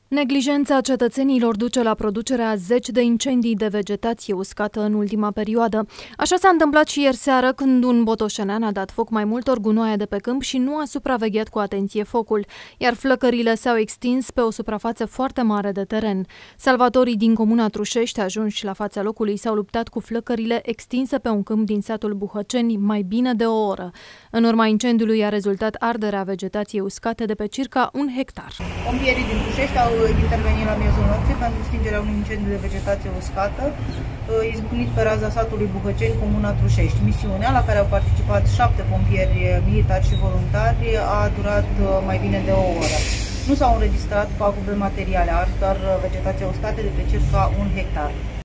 Neglijența cetățenilor duce la producerea zeci de incendii de vegetație uscată în ultima perioadă. Așa s-a întâmplat și ieri seară, când un botoșenean a dat foc mai multor gunoaie de pe câmp și nu a supravegheat cu atenție focul, iar flăcările s-au extins pe o suprafață foarte mare de teren. Salvatorii din comuna Trușești, ajunși la fața locului, s-au luptat cu flăcările extinse pe un câmp din satul Buhăceni mai bine de o oră. În urma incendiului a rezultat arderea vegetației uscate de pe circa 1 hectar. Pompierii din Trușești au intervenit la miezul nopții pentru stingerea unui incendiu de vegetație uscată, izbucnit pe raza satului Buhăceni, comuna Trușești. Misiunea, la care au participat 7 pompieri militari și voluntari, a durat mai bine de o oră. Nu s-au înregistrat pagube materiale ars, doar vegetația uscată de pe circa 1 hectar.